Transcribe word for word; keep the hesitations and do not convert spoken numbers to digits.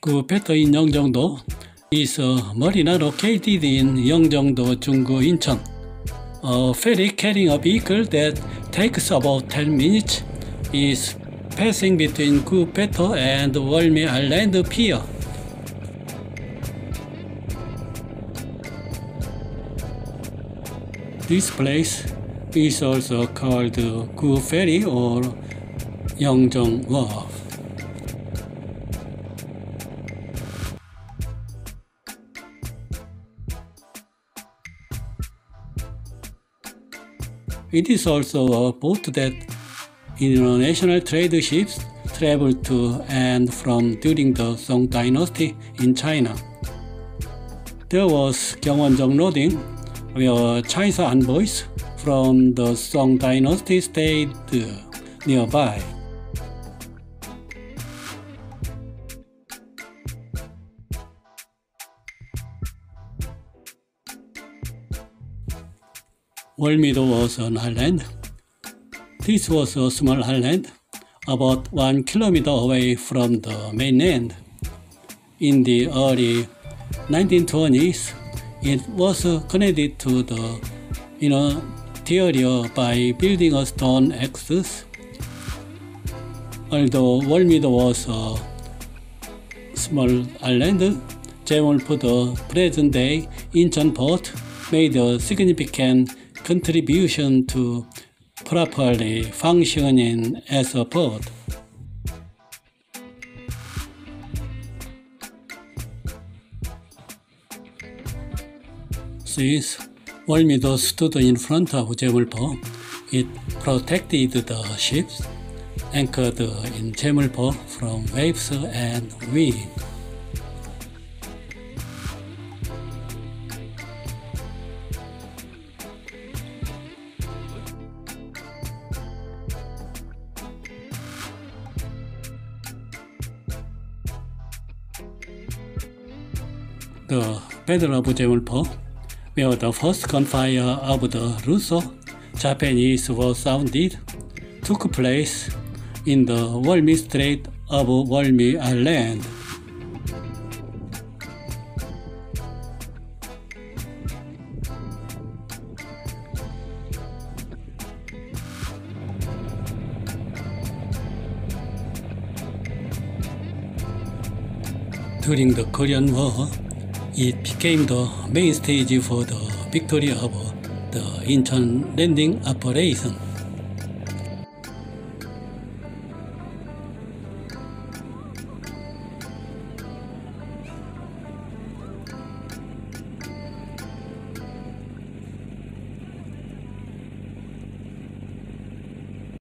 Gupeto in Yeongjeongdo is a marina located in Yeongjeongdo, Junggu, Incheon. A ferry carrying a vehicle that takes about ten minutes is passing between Gupeto and Wolmi Island Pier. This place is also called Gu Ferry or Yeongjeong Wharf. It is also a boat that international trade ships traveled to and from during the Song Dynasty in China. There was Gyeongwon-jeong loading, where Chinese envoys from the Song Dynasty stayed nearby. Wolmi-do was an island. This was a small island, about one kilometer away from the mainland. In the early nineteen twenties, it was connected to the interior by building a stone axis. Although Wolmi-do was a small island, Jaewolpo, the present-day Incheon port, made a significant contribution to properly functioning as a port. Since Wolmi-do stood in front of Jaewolpo, it protected the ships anchored in Jaewolpo from waves and wind. The Battle of Jaewolpo, where the first gunfire of the Russo Japanese was sounded, took place in the Wolmi Strait of Wolmi Island. During the Korean War, it became the main stage for the victory of the Incheon landing operation.